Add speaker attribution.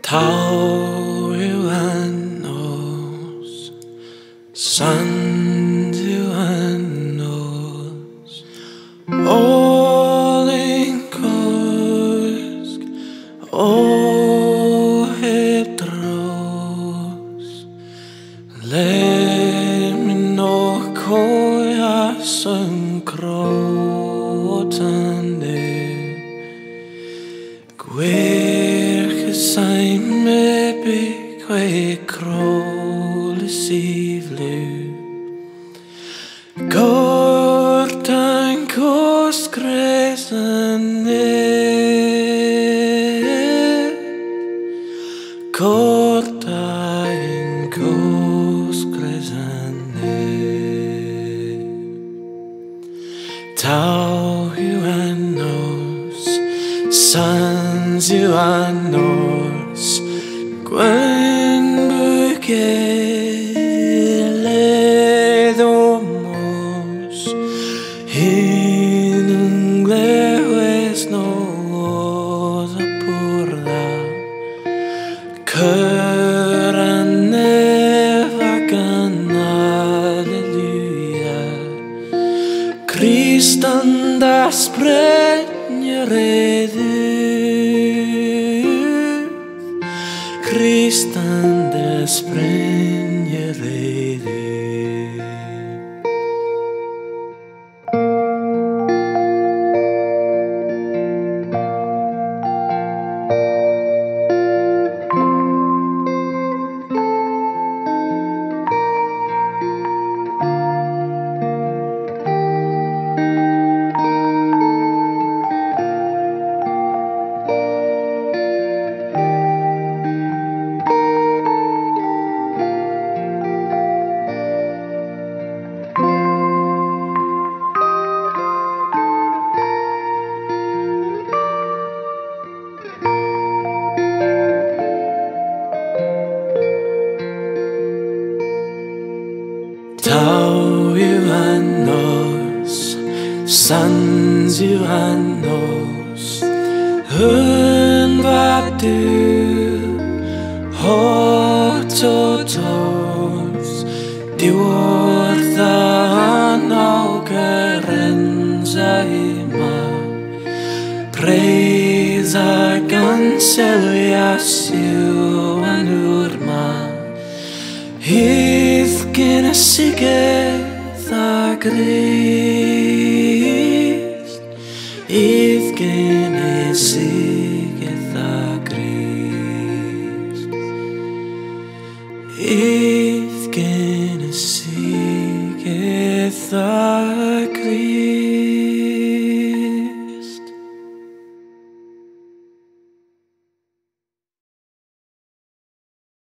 Speaker 1: Tauanos, Sanduanos, Olinkosk, Ohedros, Leminokojas krotande, Gwergesain mebi kwe krolesivlu, Gortan koskresane, Gortan koskresane, Tauanos, Sanduanos, Gwenbukeledomos, Hinungleves no zapurda, Köranevagan alleluia, Kristan das brenjeredu, Kristan des brenjeredu. Tauanos, Sanduanos, Hunvatu, Hototos, Diorthan augerenzaima, Preza canceliatio anurma, Hithgen sigeth a Christ, Hithgen sigeth a Christ, Hithgen sigeth a Christ.